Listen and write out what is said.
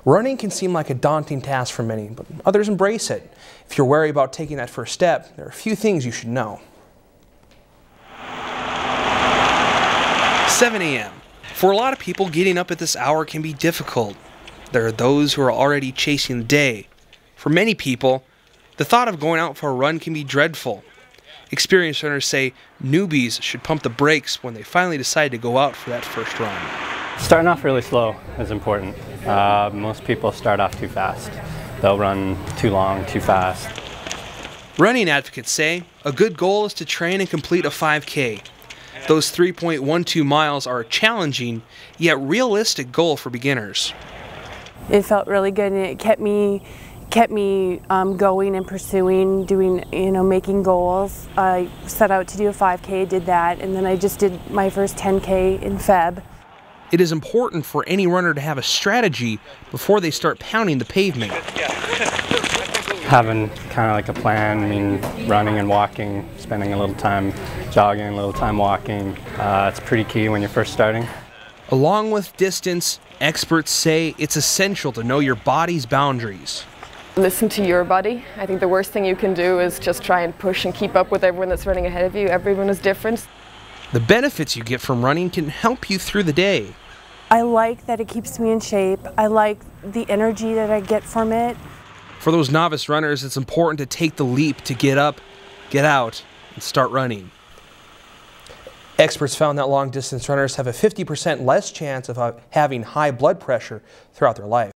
Running can seem like a daunting task for many, but others embrace it. If you're wary about taking that first step, there are a few things you should know. 7 a.m. For a lot of people, getting up at this hour can be difficult. There are those who are already chasing the day. For many people, the thought of going out for a run can be dreadful. Experienced runners say newbies should pump the brakes when they finally decide to go out for that first run. Starting off really slow is important. Most people start off too fast. They'll run too long, too fast. Running advocates say a good goal is to train and complete a 5K. Those 3.12 miles are a challenging, yet realistic goal for beginners. It felt really good, and it kept me going and pursuing, making goals. I set out to do a 5K, did that, and then I just did my first 10K in Feb. It is important for any runner to have a strategy before they start pounding the pavement. Having kind of like a plan, running and walking, spending a little time jogging, a little time walking, it's pretty key when you're first starting. Along with distance, experts say it's essential to know your body's boundaries. Listen to your body. I think the worst thing you can do is just try and push and keep up with everyone that's running ahead of you. Everyone is different. The benefits you get from running can help you through the day. I like that it keeps me in shape. I like the energy that I get from it. For those novice runners, it's important to take the leap to get up, get out, and start running. Experts found that long-distance runners have a 50% less chance of having high blood pressure throughout their life.